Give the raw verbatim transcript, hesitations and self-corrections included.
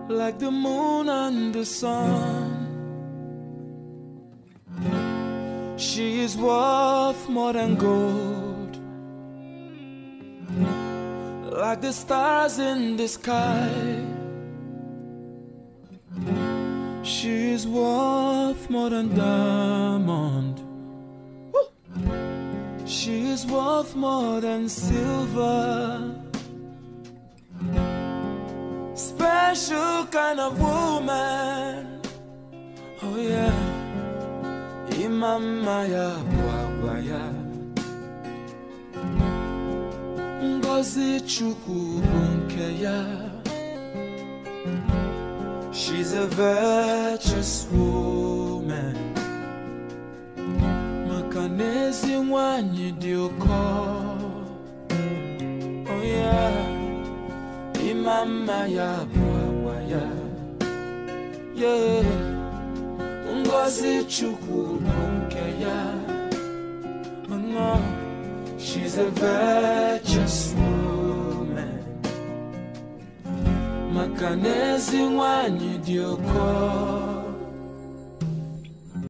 like the moon and the sun. She is worth more than gold, like the stars in the sky. She is worth more than diamond. Woo! She is worth more than silver. Special kind of woman. Oh yeah. Imama ya bwagwa ya Ngozi Chukwu bunke ya. She's a virtuous woman. Makanezi wanyi dioko. Oh yeah. Imama ya bwagwa ya. Yeah. Ngozi Chukwu bunke ya. Oh, she's a virtuous woman. Makanezi wanyi dioko.